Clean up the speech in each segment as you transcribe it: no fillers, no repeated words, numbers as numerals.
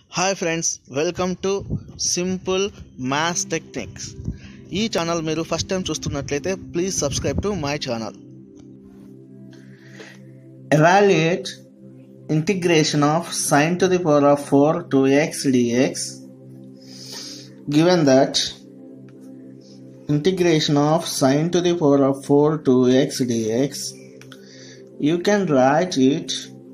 Hi friends, welcome to simple maths techniques. ఈ channel మీరు first time చూస్తున్నట్లయితే please subscribe to my channel. Evaluate integration of sine to the power of 4 2x dx. Given that integration of sine to the power of 4 2x dx, you can write it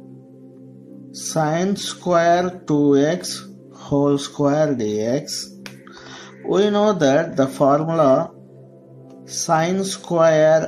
sine square 2x whole square dx. We know that the formula sine square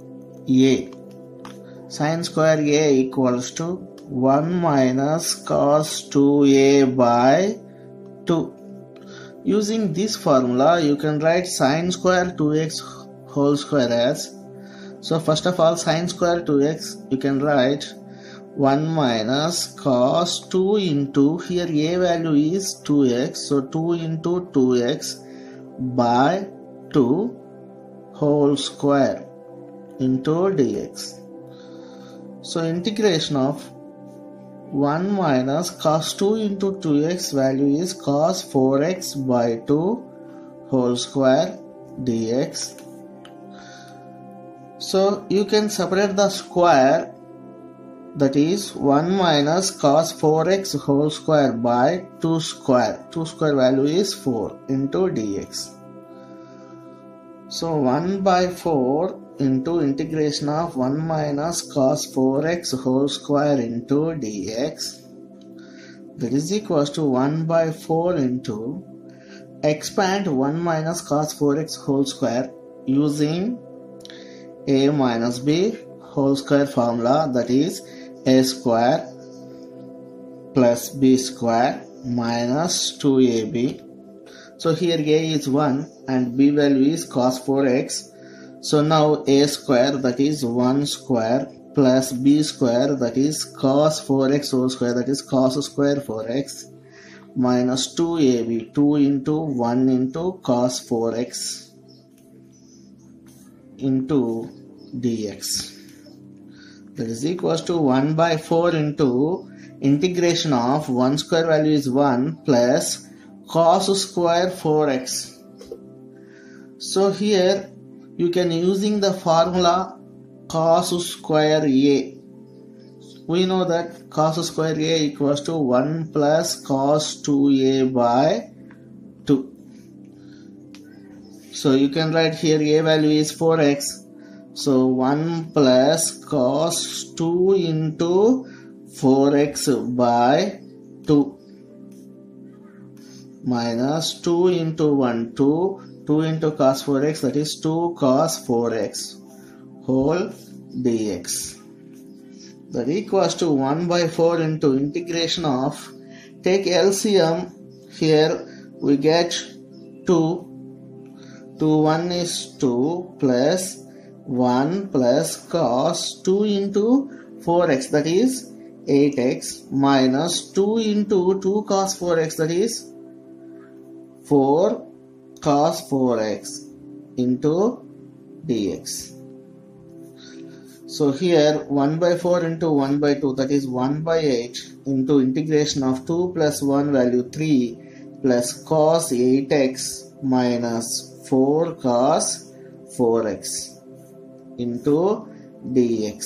a equals to 1 minus cos 2a by 2. Using this formula you can write sine square 2x whole square as, so first of all sine square 2x you can write 1 minus cos 2 into, here a value is 2x, so 2 into 2x by 2 whole square into dx. So integration of 1 minus cos 2 into 2x value is cos 4x by 2 whole square dx. So you can separate the square, that is 1 minus cos 4x whole square by 2 square. 2 square value is 4 into dx. So 1 by 4 into integration of 1 minus cos 4x whole square into dx, that is equals to 1 by 4 into, expand 1 minus cos 4x whole square using a minus b whole square formula, that is a square plus b square minus 2ab. So here a is 1 and b value is cos 4x. So now a square, that is 1 square, plus b square, that is cos 4x whole square, that is cos square 4x, minus 2ab, 2 into 1 into cos 4x into dx. That is equals to 1 by 4 into integration of 1 square value is 1 plus cos square 4x. So here you can using the formula cos square a. We know that cos square a equals to 1 plus cos 2a by 2. So you can write here a value is 4x. So 1 plus cos 2 into 4x by 2 minus 2 into 1 2 into cos 4x, that is 2 cos 4x whole dx. That equals to 1 by 4 into integration of, take LCM, here we get 2 1 is 2 plus 1 plus cos 2 into 4x, that is 8x, minus 2 into 2 cos 4x, that is 4 cos 4x into dx. So here 1 by 4 into 1 by 2, that is 1 by 8 into integration of 2 plus 1 value 3 plus cos 8x minus 4 cos 4x into dx.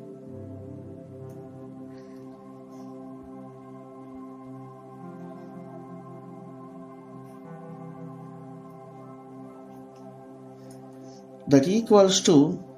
That equals to,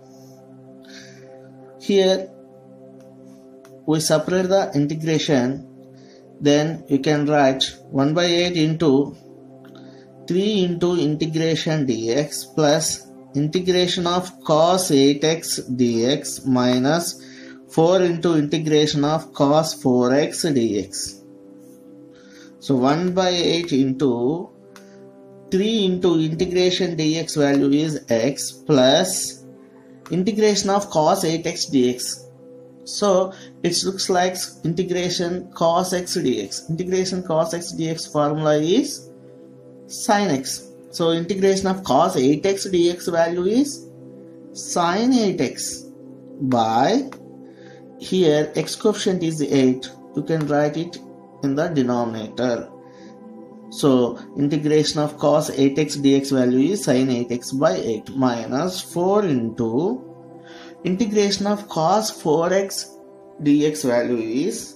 here we separate the integration, then you can write 1 by 8 into 3 into integration dx plus integration of cos 8x dx minus 4 into integration of cos 4x dx. So 1 by 8 into 3 into integration dx value is x plus integration of cos 8x dx. So it looks like integration cos x dx. Integration cos x dx formula is sin x. So integration of cos 8x dx value is sin 8x by, here x coefficient is 8, you can write it in the denominator. So integration of cos 8x dx value is sin 8x by 8 minus 4 into integration of cos 4x dx value is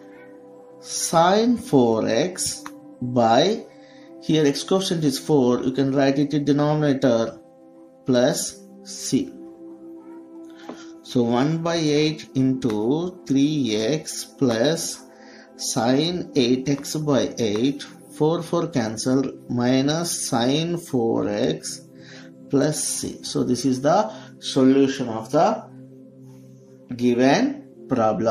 sin 4x by, here x quotient is 4, you can write it in denominator, plus c. So 1 by 8 into 3x plus sin 8x by 8, 4 cancel, minus sin 4x plus c. So this is the solution of the given problem.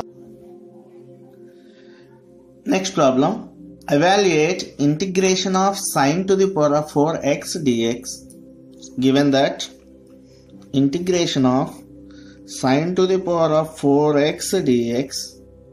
Next problem. Evaluate integration of sin to the power of 4x dx. Given that integration of sin to the power of 4x dx,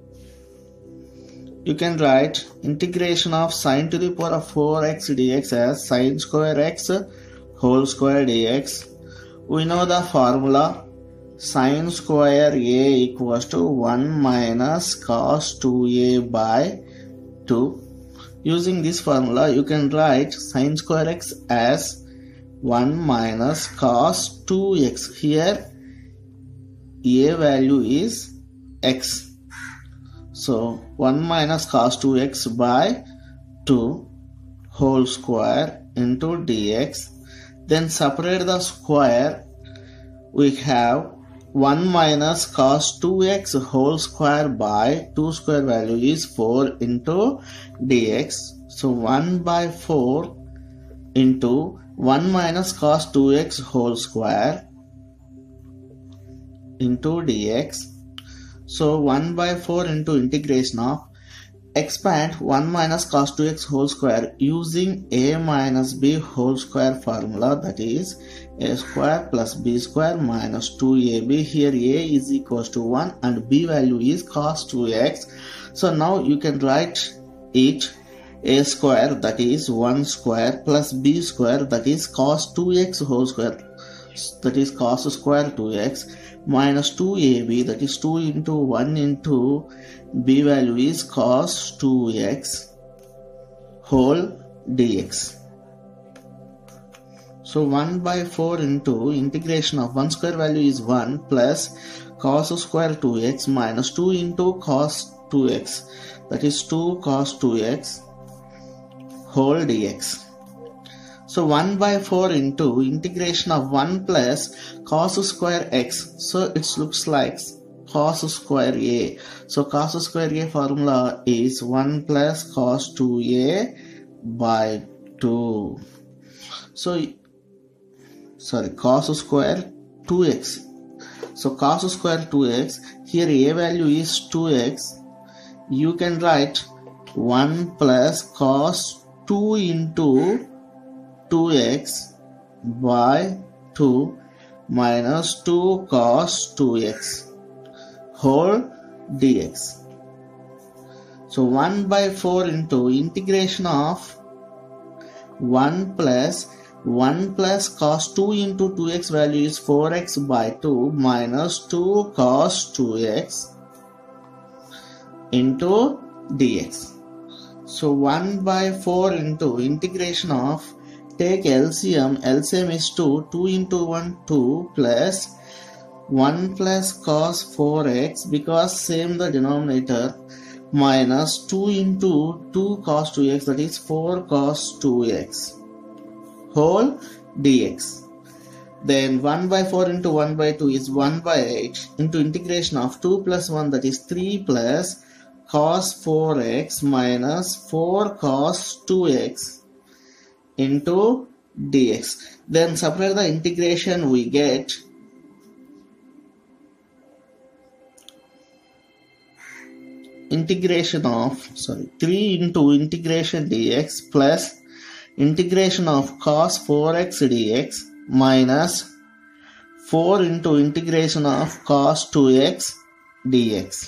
you can write integration of sin to the power of 4x dx as sin square x whole square dx. We know the formula, sin square a equals to 1 minus cos 2a by 2. Using this formula, you can write sin square x as 1 minus cos 2x. Here a value is x. So 1 minus cos 2x by 2 whole square into dx. Then separate the square. We have 1 minus cos 2x whole square by 2 square value is 4 into dx. So 1 by 4 into 1 minus cos 2x whole square into dx. So 1 by 4 into integration of, expand 1 minus cos 2x whole square using a minus b whole square formula, that is a square plus b square minus 2ab. Here a is equals to 1 and b value is cos 2x. So now you can write it a square, that is 1 square, plus b square, that is cos 2x whole square, that is cos square 2x, minus 2ab, that is 2 into 1 into b value is cos 2x whole dx. So 1 by 4 into integration of 1 square value is 1 plus cos square 2x minus 2 into cos 2x, that is 2 cos 2x whole dx. So 1 by 4 into integration of 1 plus cos square x. So it looks like cos square a. So cos square a formula is 1 plus cos 2a by 2. So sorry, cos square 2x. So cos square 2x, here a value is 2x. You can write 1 plus cos 2 into 2x by 2 minus 2 cos 2x whole dx. So 1 by 4 into integration of 1 plus cos 2 into 2x value is 4x by 2 minus 2 cos 2x into dx. So 1 by 4 into integration of, take LCM, LCM is 2, 2 into 1 2 plus 1 plus cos 4x, because same the denominator, minus 2 into 2 cos 2x, that is 4 cos 2x whole dx. Then 1 by 4 into 1 by 2 is 1 by 8 into integration of 2 plus 1, that is 3 plus cos 4x minus 4 cos 2x into dx. Then separate the integration, we get integration of 3 into integration dx plus integration of cos 4x dx minus 4 into integration of cos 2x dx.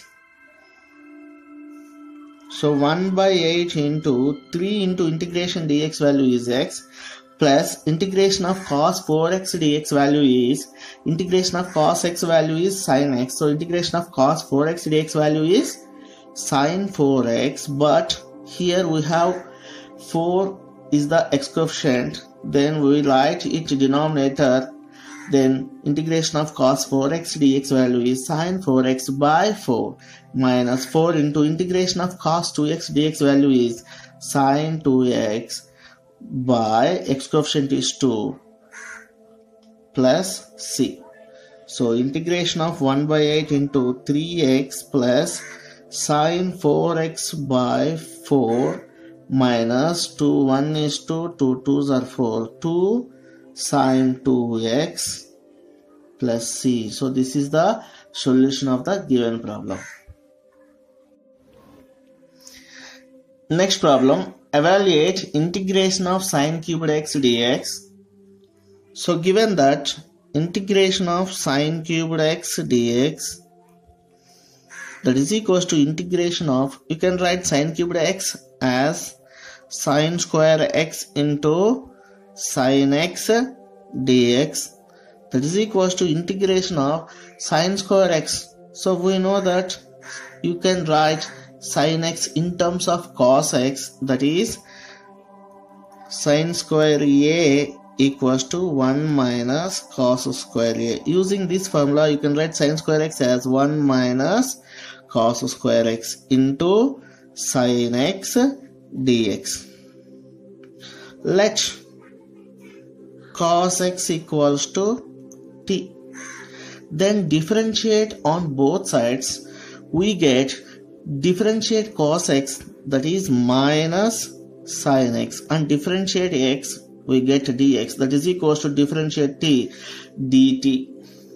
So 1 by 8 into 3 into integration dx value is x plus integration of cos 4x dx value is, integration of cos x value is sin x. So integration of cos 4x dx value is sin 4x, but here we have 4 is the x coefficient, then we write its denominator, then integration of cos 4x dx value is sin 4x by 4 minus 4 into integration of cos 2x dx value is sin 2x by x coefficient is 2 plus c. So integration of 1 by 8 into 3x plus sin 4x by 4 minus 2, 1 is 2, 2 2s are 4, 2 sin 2x plus c. So this is the solution of the given problem. Next problem, evaluate integration of sin cubed x dx. So given that integration of sin cubed x dx, that is equals to integration of, you can write sin cubed x as sin square x into sin x dx, that is equals to integration of sin square x. So we know that you can write sin x in terms of cos x, that is sin square a equals to 1 minus cos square a. Using this formula you can write sin square x as 1 minus cos square x into sin x dx. Let cos x equals to t. Then differentiate on both sides. We get differentiate cos x, that is minus sin x, and differentiate x, we get dx, that is equals to differentiate t dt.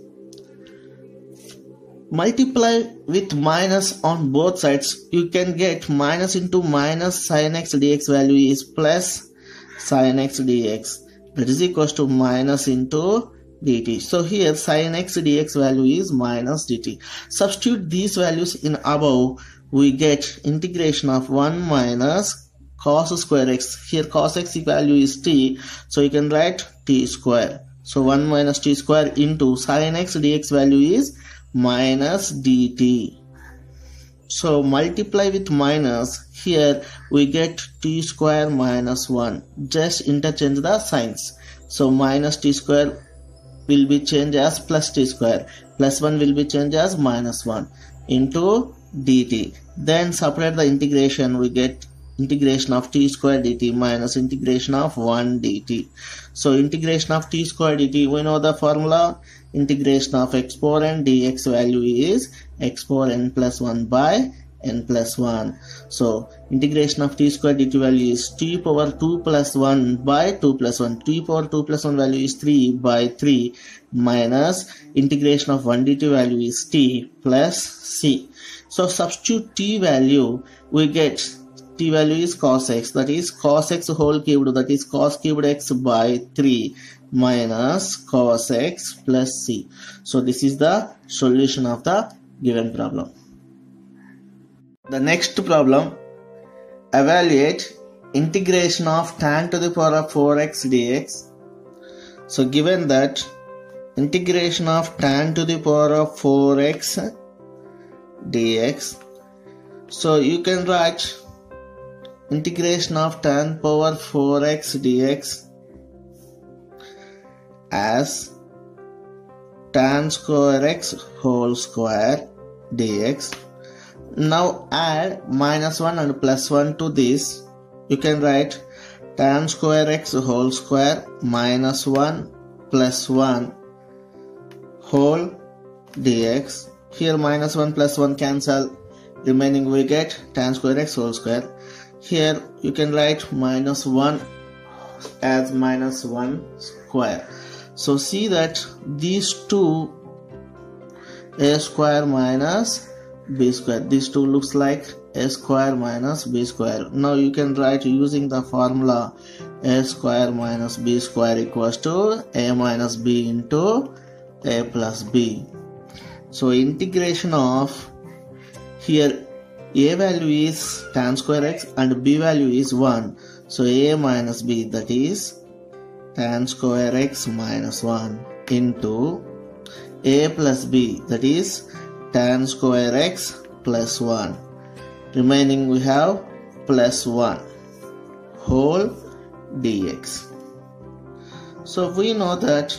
Multiply with minus on both sides, you can get minus into minus sin x dx value is plus sin x dx, that is equals to minus into dt. So here sin x dx value is minus dt. Substitute these values in above, we get integration of 1 minus cos square x. Here cos x value is t, so you can write t square. So 1 minus t square into sin x dx value is minus dt. So multiply with minus, here we get t square minus 1. Just interchange the signs. So minus t square will be changed as plus t square, plus 1 will be changed as minus 1 into dt. Then separate the integration, we get integration of t square dt minus integration of 1 dt. So integration of t square dt, we know the formula, integration of x power n dx value is x power n plus 1 by n plus 1. So integration of t square dt value is t power 2 plus 1 by 2 plus 1. t power 2 plus 1 value is 3 by 3 minus integration of 1 dt value is t plus c. So substitute t value, we get t value is cos x, that is cos x whole cubed, that is cos cubed x by 3 minus cos x plus c. So this is the solution of the given problem. The next problem, evaluate integration of tan to the power of 4x dx. So given that integration of tan to the power of 4x dx, so you can write integration of tan power 4x dx as tan square x whole square dx. Now add minus 1 and plus 1 to this. You can write tan square x whole square minus 1 plus 1 whole dx. Here minus 1 plus 1 cancel, remaining we get tan square x whole square. Here you can write minus 1 as minus 1 square. So see that these two, a square minus b square, these two looks like a square minus b square. Now you can write using the formula a square minus b square equals to a minus b into a plus b. So integration of, here a value is tan square x and b value is 1. So a minus b, that is tan square x minus 1 into a plus b, that is tan square x plus 1. Remaining we have plus 1 whole dx. So we know that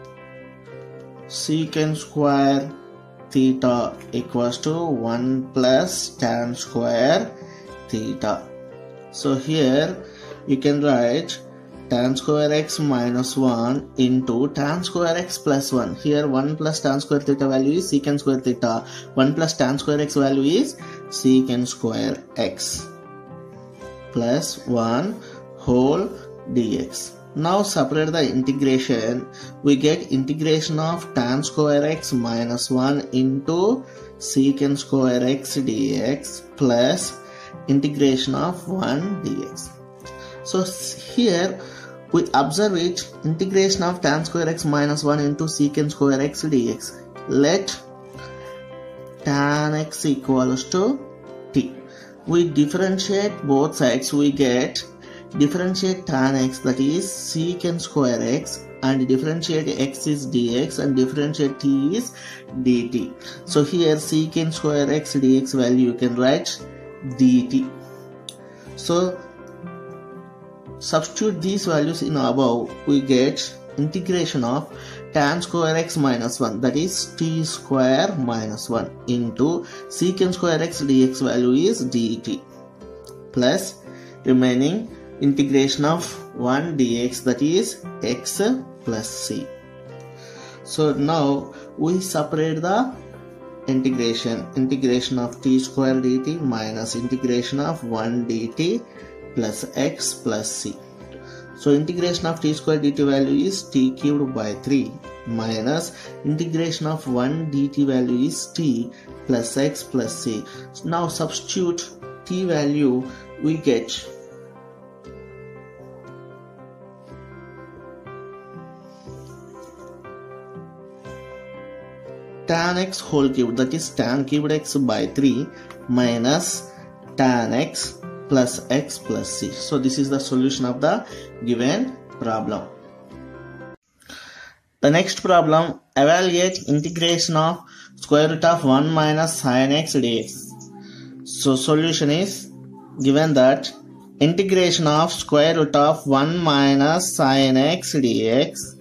secant square theta equals to 1 plus tan square theta. So here you can write tan square x minus 1 into tan square x plus 1. Here 1 plus tan square theta value is secant square theta. 1 plus tan square x value is secant square x plus 1 whole dx. Now separate the integration. We get integration of tan square x minus 1 into secant square x dx plus integration of 1 dx. So here we observe it, integration of tan square x minus 1 into secant square x dx. Let tan x equals to t. We differentiate both sides, we get differentiate tan x, that is secant square x, and differentiate x is dx and differentiate t is dt. So here secant square x dx value you can write dt. So substitute these values in above, we get integration of tan square x minus 1, that is t square minus 1 into secant square x dx value is dt plus remaining integration of 1 dx, that is x plus c. So now we separate the integration of t square dt minus integration of 1 dt plus x plus c. So integration of t square dt value is t cubed by 3 minus integration of 1 dt value is t plus x plus c. Now substitute t value, we get tan x whole cube, that is tan cubed x by 3 minus tan x plus x plus c. So this is the solution of the given problem. The next problem, evaluate integration of square root of 1 minus sin x dx. So solution is given that integration of square root of 1 minus sin x dx.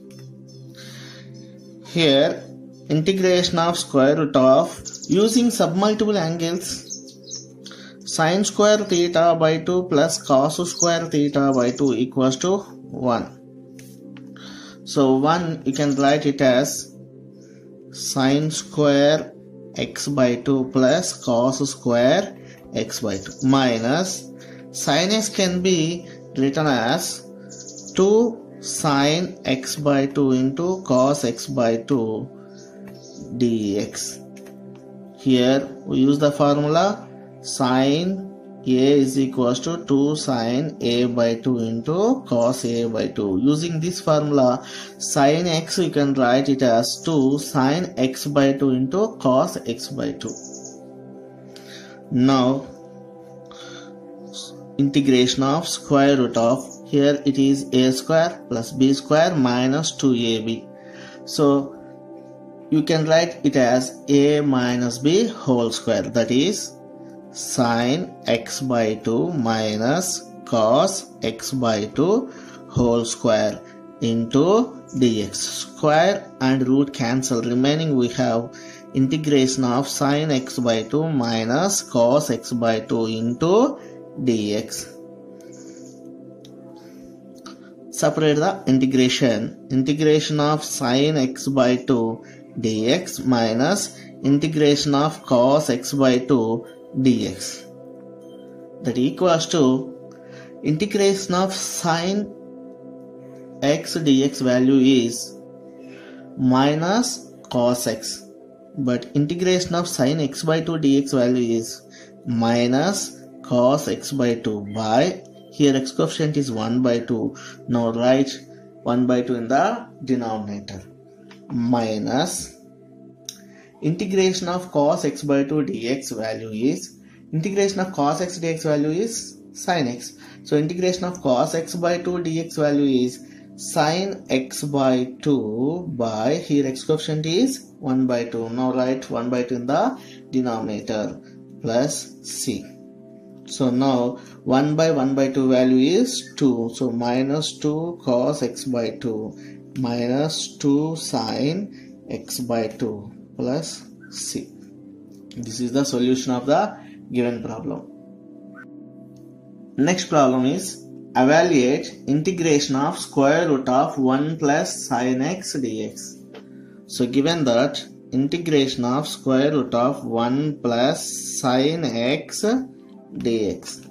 Here integration of square root of, using submultiple angles, sin square theta by 2 plus cos square theta by 2 equals to 1. So 1 you can write it as sin square x by 2 plus cos square x by 2 minus sin x can be written as 2 sin x by 2 into cos x by 2 dx. Here we use the formula sin a is equals to 2 sin a by 2 into cos a by 2. Using this formula, sin x you can write it as 2 sin x by 2 into cos x by 2. Now integration of square root of, here it is a square plus b square minus 2ab. So you can write it as a minus b whole square, that is sin x by 2 minus cos x by 2 whole square into dx. Square and root cancel, remaining we have integration of sin x by 2 minus cos x by 2 into dx. Separate the integration of sin x by 2 dx minus integration of cos x by 2 dx, that equals to integration of sin x dx value is minus cos x, but integration of sin x by 2 dx value is minus cos x by 2 by, here x coefficient is 1 by 2, now write 1 by 2 in the denominator, minus integration of cos x by 2 dx value is, integration of cos x dx value is sin x. So integration of cos x by 2 dx value is sin x by 2 by, here x coefficient is 1 by 2. Now write 1 by 2 in the denominator plus c. So now 1 by 1 by 2 value is 2. So minus 2 cos x by 2 minus 2 sin x by 2 plus c. This is the solution of the given problem. Next problem is evaluate integration of square root of 1 plus sin x dx. So given that integration of square root of 1 plus sin x dx.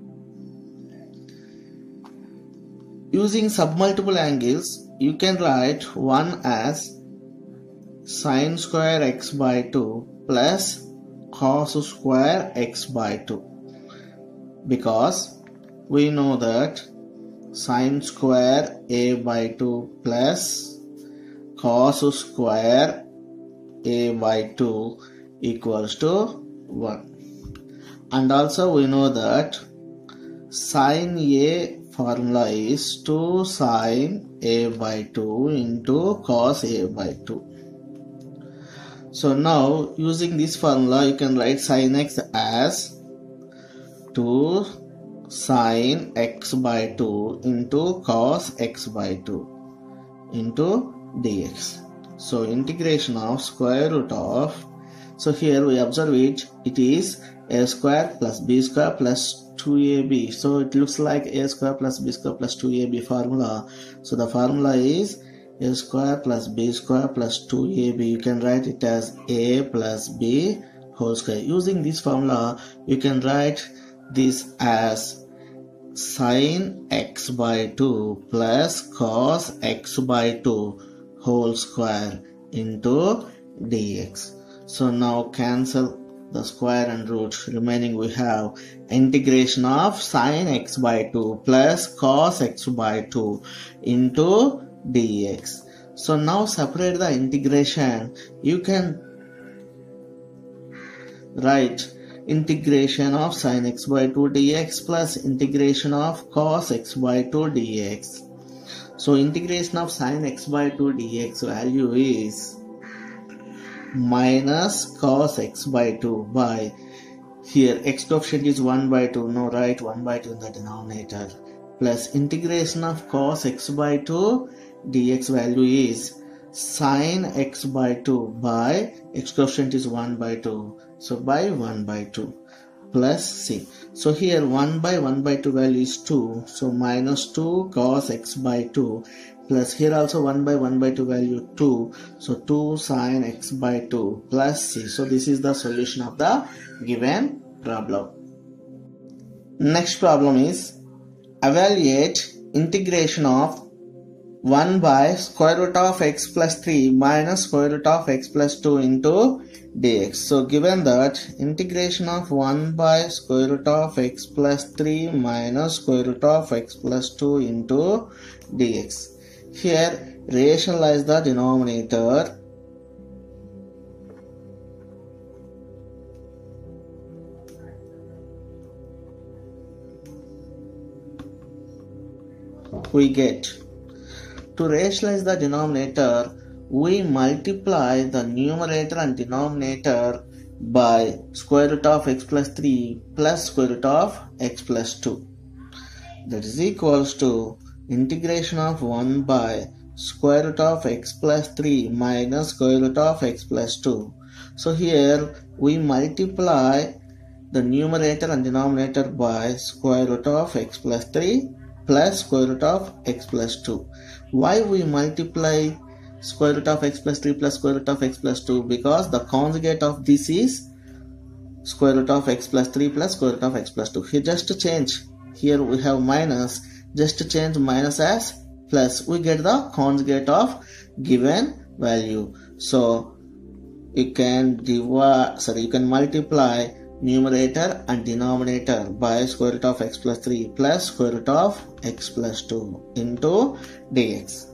Using submultiple angles, you can write 1 as sin square x by 2 plus cos square x by 2, because we know that sin square a by 2 plus cos square a by 2 equals to 1. And also we know that sin a formula is 2 sin a by 2 into cos a by 2. So now using this formula you can write sin x as 2 sin x by 2 into cos x by 2 into dx. So integration of square root of, so here we observe it is a square plus b square plus 2ab. So it looks like a square plus b square plus 2ab formula. So the formula is a square plus b square plus 2ab. You can write it as a plus b whole square. Using this formula you can write this as sin x by 2 plus cos x by 2 whole square into dx. So now cancel the square and root. Remaining we have integration of sin x by 2 plus cos x by 2 into dx. So now separate the integration. You can write integration of sin x by 2 dx plus integration of cos x by 2 dx. So integration of sin x by 2 dx value is minus cos x by 2 by, here x coefficient is 1 by 2, no, write 1 by 2 in the denominator, plus integration of cos x by 2 dx value is sin x by 2 by, x coefficient is 1 by 2, so by 1 by 2 plus c. So here 1 by 1 by 2 value is 2, so minus 2 cos x by 2 plus here also 1 by 1 by 2 value 2, so 2 sin x by 2 plus c. So this is the solution of the given problem. Next problem is evaluate integration of 1 by square root of x plus 3 minus square root of x plus 2 into dx. So given that integration of 1 by square root of x plus 3 minus square root of x plus 2 into dx. Here rationalize the denominator. We get, to rationalize the denominator, we multiply the numerator and denominator by square root of x plus 3 plus square root of x plus 2. That is equals to integration of 1 by square root of x plus 3 minus square root of x plus 2. So here we multiply the numerator and denominator by square root of x plus 3 plus square root of x plus 2. Why we multiply square root of x plus 3 plus square root of x plus 2? Because the conjugate of this is square root of x plus 3 plus square root of x plus 2. Here just to change, here we have minus, just to change minus as plus, we get the conjugate of given value. So you can multiply numerator and denominator by square root of x plus 3 plus square root of x plus 2 into dx.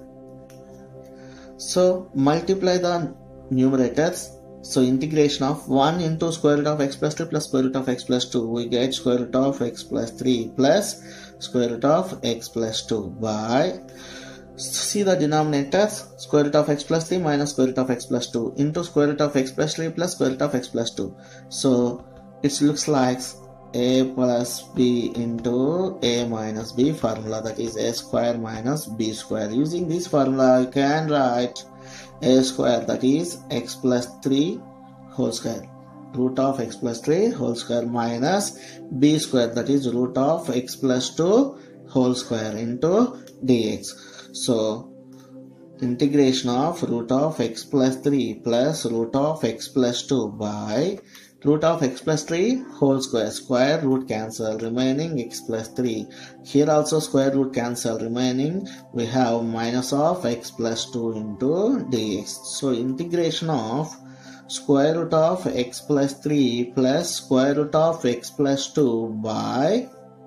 So multiply the numerators. So integration of 1 into square root of x plus 3 plus square root of x plus 2, we get square root of x plus 3 plus square root of x plus 2 by, see the denominators, square root of x plus 3 minus square root of x plus 2 into square root of x plus 3 plus square root of x plus 2. So it looks like a plus b into a minus b formula, that is a square minus b square. Using this formula, I can write a square, that is x plus 3 whole square, root of x plus 3 whole square, minus b square, that is root of x plus 2 whole square into dx. So integration of root of x plus 3 plus root of x plus 2 by root of x plus 3 whole square, square root cancel, remaining x plus 3. Here also square root cancel, remaining we have minus of x plus 2 into dx. So integration of square root of x plus 3 plus square root of x plus 2 by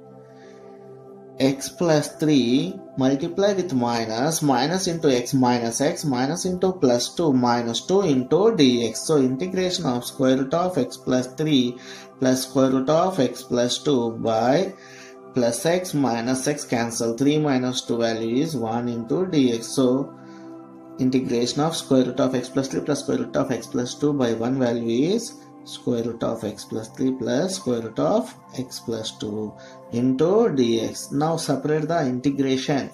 x plus 3 multiply with minus, minus into x minus into plus 2 minus 2 into dx. So integration of square root of x plus 3 plus square root of x plus 2 by plus x minus x cancel, 3 minus 2 value is 1 into dx. So integration of square root of x plus 3 plus square root of x plus 2 by 1 value is square root of x plus 3 plus square root of x plus 2 into dx. Now separate the integration.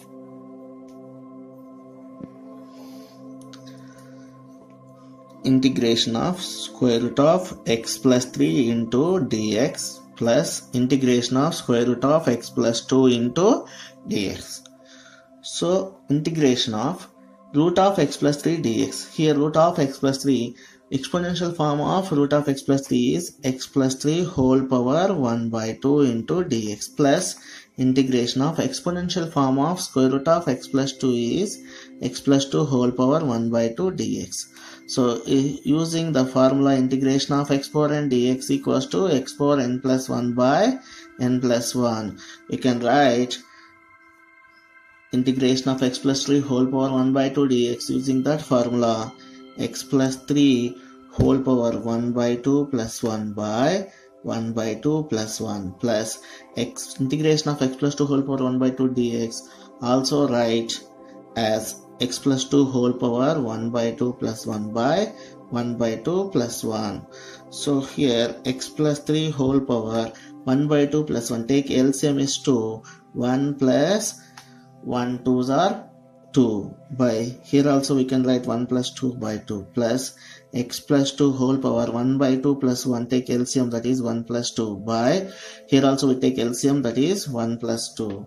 Integration of square root of x plus 3 into dx plus integration of square root of x plus 2 into dx. So integration of root of x plus 3 dx. Here root of x plus 3, exponential form of root of x plus 3 is x plus 3 whole power 1 by 2 into dx plus integration of exponential form of square root of x plus 2 is x plus 2 whole power 1 by 2 dx. So using the formula integration of x power n dx equals to x power n plus 1 by n plus 1. You can write integration of x plus 3 whole power 1 by 2 dx using that formula, x plus 3 whole power 1 by 2 plus 1 by 1 by 2 plus 1 plus x integration of x plus 2 whole power 1 by 2 dx also write as x plus 2 whole power 1 by 2 plus 1 by 1 by 2 plus 1. So here x plus 3 whole power 1 by 2 plus 1, take LCM is 2, 1 plus 1 2s are 2 by, here also we can write 1 plus 2 by 2 plus x plus 2 whole power 1 by 2 plus 1, take LCM, that is 1 plus 2 by, here also we take LCM, that is 1 plus 2.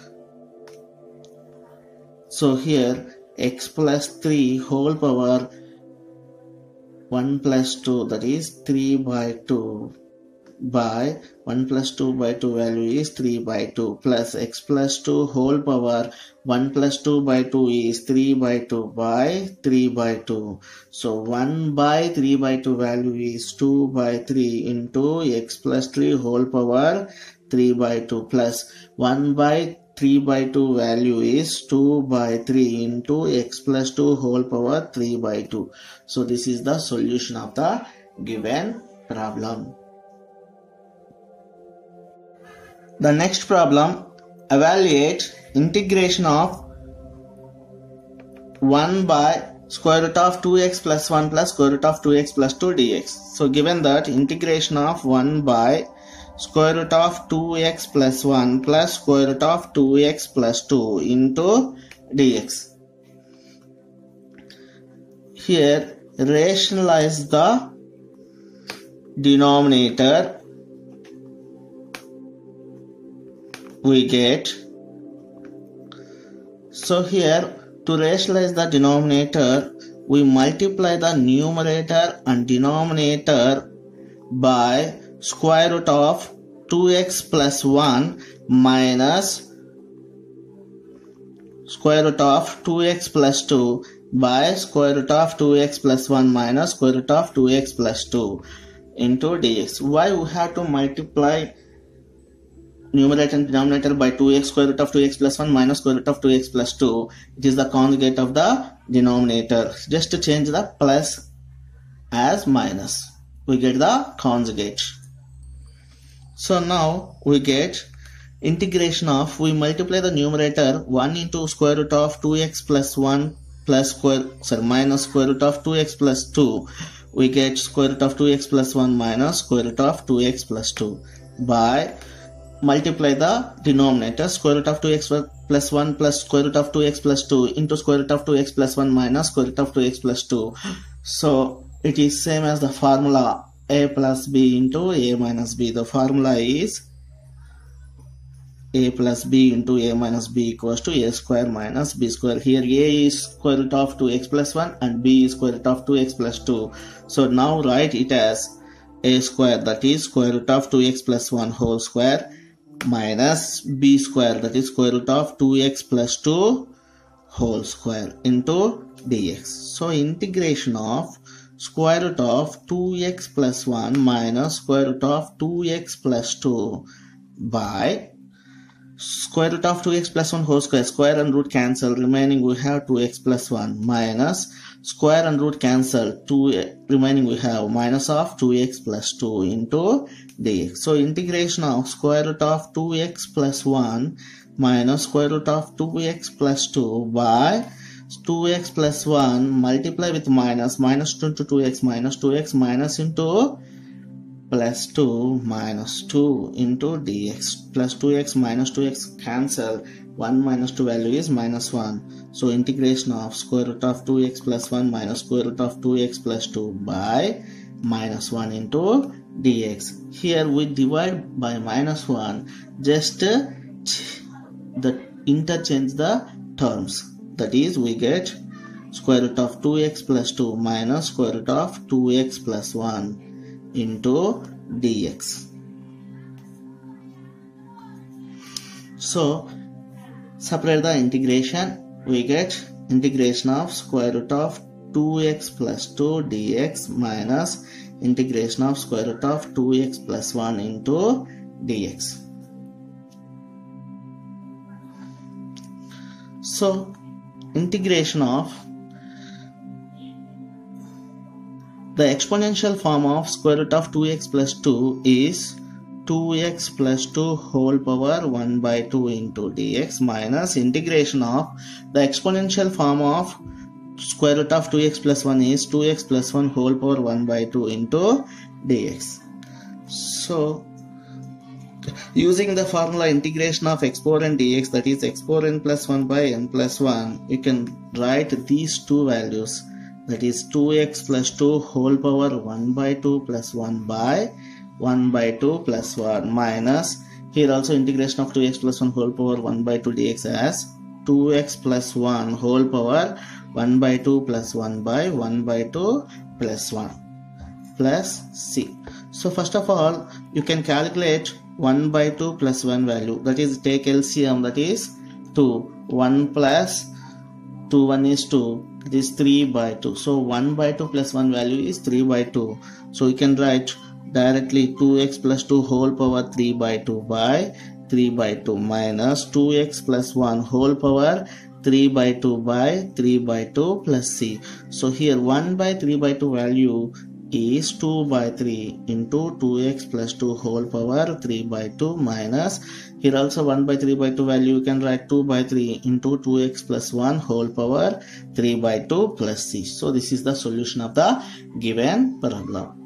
So here x plus 3 whole power 1 plus 2, that is 3 by 2 by 1 plus 2 by 2 value is 3 by 2 plus x plus 2 whole power 1 plus 2 by 2 is 3 by 2 by 3 by 2. So 1 by 3 by 2 value is 2 by 3 into x plus 3 whole power 3 by 2 plus 1 by 3 by 2 value is 2 by 3 into x plus 2 whole power 3 by 2. So this is the solution of the given problem. The next problem, evaluate integration of 1 by square root of 2x plus 1 plus square root of 2x plus 2 dx. So given that integration of 1 by square root of 2x plus 1 plus square root of 2x plus 2 into dx. Here rationalize the denominator, we get, so here to rationalize the denominator we multiply the numerator and denominator by square root of 2x plus 1 minus square root of 2x plus 2 by square root of 2x plus 1 minus square root of 2x plus 2 into dx. Why we have to multiply numerator and denominator by 2x square root of 2x plus 1 minus square root of 2x plus 2? It is the conjugate of the denominator. Just to change the plus as minus, we get the conjugate. So now we get integration of, we multiply the numerator 1 into square root of 2x plus 1 plus minus square root of 2x plus 2. We get square root of 2x plus 1 minus square root of 2x plus 2. by multiply the denominator square root of 2x plus 1 plus square root of 2x plus 2 into square root of 2x plus 1 minus square root of 2x plus 2. So it is same as the formula a plus b into a minus b. The formula is a plus b into a minus b equals to a square minus b square. Here a is square root of 2x plus 1 and b is square root of 2x plus 2. So now write it as a square, that is square root of 2x plus 1 whole square, minus b square, that is square root of 2x plus 2 whole square, into dx. So integration of square root of 2x plus 1 minus square root of 2x plus 2 by square root of 2x plus 1 whole square, square and root cancel, remaining we have 2x plus 1, minus square and root cancel, 2 remaining we have minus of 2x plus 2 into dx. So integration of square root of 2x plus 1 minus square root of 2x plus 2 by 2x plus 1 multiply with minus 2 into 2x minus into plus 2 minus 2 into dx. Plus 2x minus 2x cancel, 1 minus 2 value is minus 1. So integration of square root of 2x plus 1 minus square root of 2x plus 2 by minus 1 into dx. Here we divide by minus 1, just interchange the terms. That is, we get square root of 2x plus 2 minus square root of 2x plus 1 into dx. So separate the integration, we get integration of square root of 2x plus 2 dx minus integration of square root of 2x plus 1 into dx. So integration of the exponential form of square root of 2x plus 2 is 2x plus 2 whole power 1 by 2 into dx minus integration of the exponential form of square root of 2x plus 1 is 2x plus 1 whole power 1 by 2 into dx. So using the formula integration of x power n dx, that is x power n plus 1 by n plus 1, you can write these two values, that is 2x plus 2 whole power 1 by 2 plus 1 by 1 by 2 plus 1 minus, here also integration of 2x plus 1 whole power 1 by 2 dx as 2x plus 1 whole power 1 by 2 plus 1 by 1 by 2 plus 1 plus c. So first of all, you can calculate 1 by 2 plus 1 value, that is take LCM, that is 2. 1 plus 2, 1 is 2, it is 3 by 2. So 1 by 2 plus 1 value is 3 by 2. So you can write directly 2x plus 2 whole power 3 by 2 by 3 by 2 minus 2x plus 1 whole power 3 by 2 by 3 by 2 plus c. So here 1 by 3 by 2 value is 2 by 3 into 2x plus 2 whole power 3 by 2 minus, here also 1 by 3 by 2 value you can write 2 by 3 into 2x plus 1 whole power 3 by 2 plus c. So this is the solution of the given problem.